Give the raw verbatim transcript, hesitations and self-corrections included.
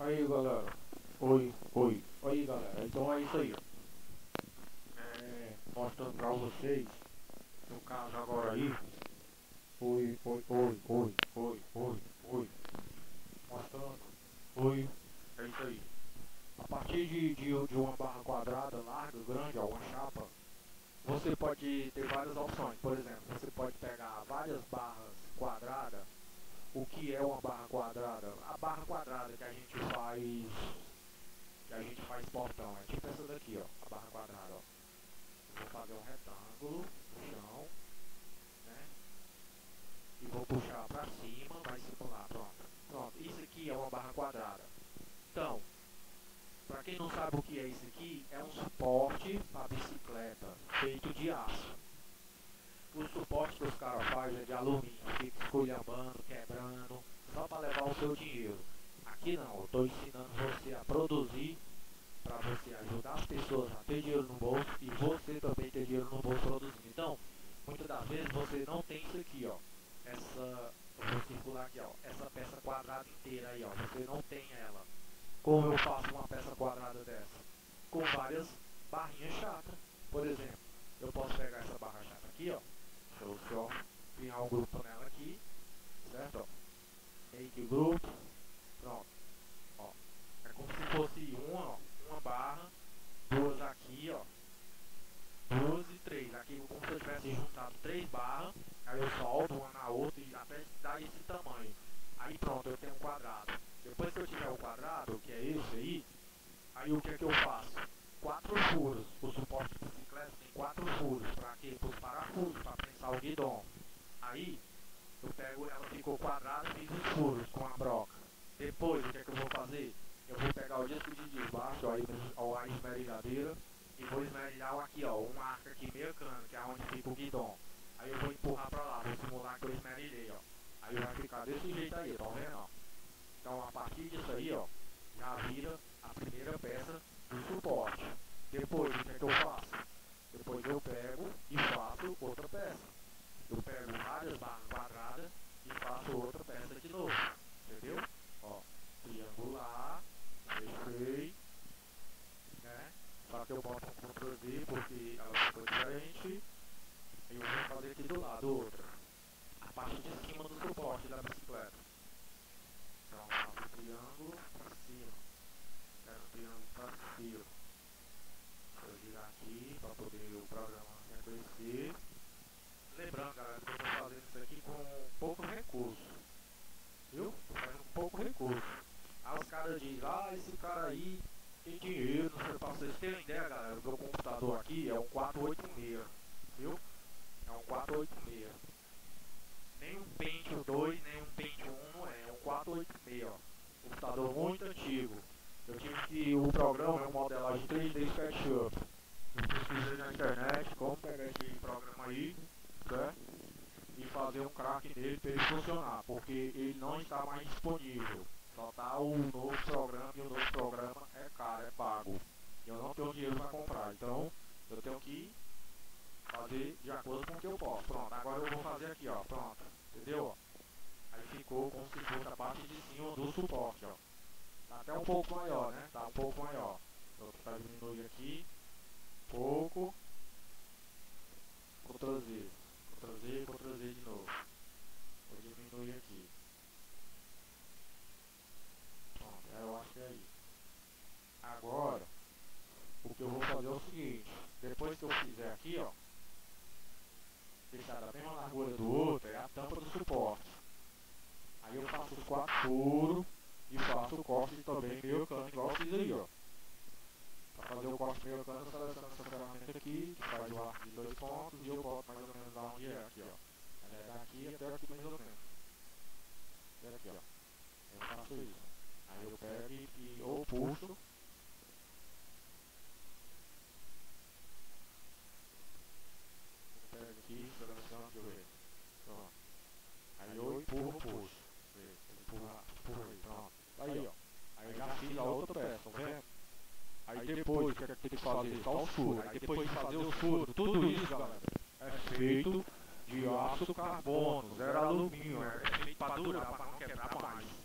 Aí galera, oi, oi, aí galera, então é isso aí. É, mostrando pra vocês, no caso agora aí, oi, oi, oi, oi, oi, oi, oi, mostrando, oi, é isso aí. A partir de, de, de uma barra quadrada, larga, grande, ó, uma chapa, você pode ter várias opções. Por exemplo, você pode pegar várias barras quadradas. O que é uma barra quadrada? A barra quadrada que a gente faz, que a gente faz portão, é tipo essa daqui, ó, a barra quadrada, ó. Eu vou fazer um retângulo no chão, né? E vou puxar pra cima, vai circular, pronto. Pronto, isso aqui é uma barra quadrada. Então, pra quem não sabe o que é isso aqui, é um suporte para bicicleta feito de aço. O suporte que os caras fazem é de alumínio, fica esculhambando, quebrando, só para levar o seu dinheiro. Aqui não, eu estou ensinando você a produzir, para você ajudar as pessoas a ter dinheiro no bolso e você também ter dinheiro no bolso produzindo. Então, muitas das vezes você não tem isso aqui, ó. Essa, eu vou circular aqui, ó, essa peça quadrada inteira aí, ó, você não tem ela. Como eu faço uma peça quadrada dessa? Com várias barrinhas chatas. Por exemplo, eu posso pegar essa barra chata aqui, ó. Deixa eu só criar um grupo nela aqui, certo? Ó. Make grupo, pronto. Ó. É como se fosse uma, ó, uma barra, duas aqui, ó, duas e três. Aqui como se eu tivesse juntado três barras, aí eu solto uma na outra e até dar esse tamanho. Aí pronto, eu tenho um quadrado. Depois que eu tiver o quadrado, que é esse aí, aí o que é que eu faço? Quatro furos. O suporte de bicicleta tem quatro furos. Para quê? Para os parafusos, para prensar o guidão. Aí eu pego, ela ficou quadrada e fiz os furos com a broca. Depois o que é que eu vou fazer? Eu vou pegar o disco de desbaixo, ó, a esmerilhadeira, e vou esmerilhar aqui, ó, uma arca aqui meio cano, que é onde fica o guidão. Aí eu vou empurrar para lá, vou simular que eu esmerilhei, ó. Aí vai ficar desse jeito aí, tá vendo, ó? Então a partir disso aí, ó, já vira a primeira peça do suporte. Depois o que é que eu faço? Depois eu pego e faço outra peça. Eu pego várias barras quadradas e faço outra peça de novo. Entendeu? Ó, triangular, fechei, né? Só que eu boto um control Z porque ela ficou diferente. E eu vou fazer aqui do lado outra. A parte de cima do suporte da bicicleta. Então, faço o triângulo para cima. Quero o triângulo para cima. Deixa eu girar aqui para poder o programa reconhecer. Lembrando, galera, que eu estou fazendo isso aqui com pouco recurso. Viu? Estou fazendo com pouco recurso. Aí os caras dizem, ah, esse cara aí tem dinheiro, não sei, para vocês terem ideia, galera, o meu computador aqui é um quatrocentos e oitenta e seis. Viu? É um quatrocentos e oitenta e seis. Nem um Pentium dois, nem um Pentium um não é, é um quatrocentos e oitenta e seis, ó. Computador muito antigo. Eu tive que, o programa é um modelagem três D SketchUp. Eu pesquisei na internet como pegar esse programa aí, certo? E fazer um crack nele para ele funcionar, porque ele não está mais disponível. Só está o novo programa e o novo programa é caro, é pago. E eu não tenho dinheiro para comprar, então eu tenho que fazer de acordo com o que eu posso. Pronto, agora eu vou fazer aqui, ó, pronto, entendeu? Aí ficou como se fosse a parte de cima do suporte, ó. Tá até um pouco maior, né? Tá um pouco maior. Vou tentar diminuir aqui, pouco, Ctrl Z, Ctrl Z, Ctrl Z de novo. Vou diminuir aqui. Pronto, eu acho que é isso. Agora, o que eu vou fazer é o seguinte, depois que eu fizer aqui, ó, deixar da mesma largura do outro, é a tampa do suporte. Aí eu faço os quatro furos e faço o corte também meio cano, igual eu fiz aí, ó. Para fazer o corte meio cano, eu seleciono essa ferramenta aqui, que faz o arco de dois pontos, e eu boto mais ou menos onde é, aqui, ó. Ela é daqui até aqui mais ou menos. Até aqui, ó. Eu faço isso. Aí eu pego e, e ou puxo. Eu pego aqui, seleciono, deixa eu ver. Pronto. Aí eu empurro, puxo. Empurra, empurra aí, pronto. Aí, ó. Aí eu já fiz a outra peça, tá vendo? Aí depois, o que é que tem que fazer? Só os furos. Aí depois de fazer os furos, tudo isso, galera, é feito de aço carbono, zero alumínio. É feito para durar, para não quebrar mais.